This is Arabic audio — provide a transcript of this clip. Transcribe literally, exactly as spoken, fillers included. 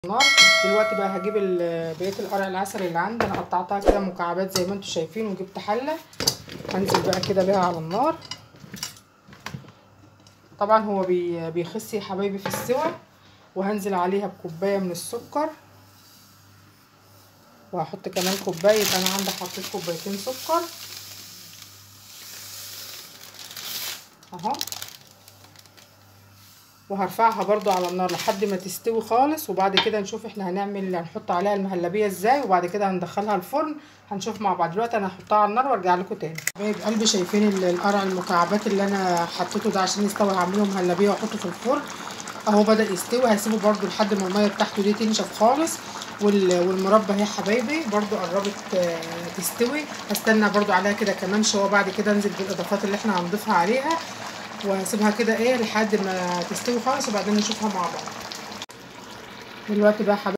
النار. دلوقتي بقى هجيب بقيه القرع العسل اللي عندي، انا قطعتها كده مكعبات زي ما انتم شايفين، وجبت حله هنزل بقى كده بيها على النار. طبعا هو بيخس يا حبايبي في السوى. وهنزل عليها بكوبايه من السكر، وهحط كمان كوبايه، انا عندي حطيت كوبايتين سكر اهو. وهرفعها برضو على النار لحد ما تستوي خالص، وبعد كده نشوف احنا هنعمل هنحط عليها المهلبيه ازاي، وبعد كده هندخلها الفرن هنشوف مع بعض. دلوقتي انا هحطها على النار وارجع لكم تاني. حبايب قلبي شايفين القرع المكعبات اللي انا حطيته ده عشان يستوي، هعمله مهلبيه واحطه في الفرن اهو. بدا يستوي، هسيبه برضو لحد ما الميه بتاعته دي تنشف خالص. والمربى اهي حبايبي برضو قربت تستوي، هستنى برضو عليها كده كمان شويه، بعد كده انزل بالاضافات اللي احنا هنضيفها عليها، وهسيبها كده ايه لحد ما تستوي خالص، وبعدين نشوفها مع بعض. دلوقتي بقى حبايبي